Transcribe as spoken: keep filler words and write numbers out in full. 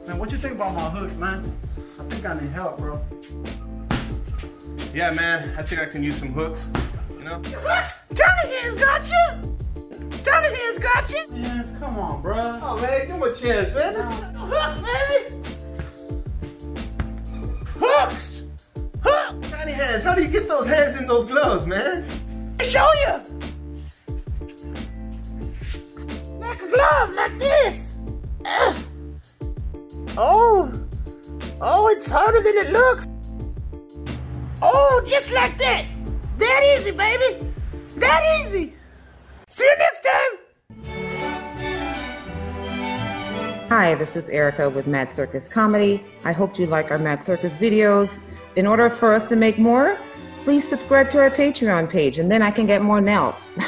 Man, what you think about my hooks, man? I think I need help, bro. Yeah, man, I think I can use some hooks, you know? Hooks? Johnny Hands got you? Johnny Hands got you? Yes, come on, bro. Oh, man, give him a chance, man. This Hooks, baby! Hooks! Hooks! Johnny Hands, how do you get those hands in those gloves, man? I show you! Like a glove, like this! Ugh. Oh! Oh, it's harder than it looks! Oh, just like that! That easy, baby! That easy! See you next time! Hi, this is Erica with Mad Circus Comedy. I hope you like our Mad Circus videos. In order for us to make more, please subscribe to our Patreon page and then I can get more nails.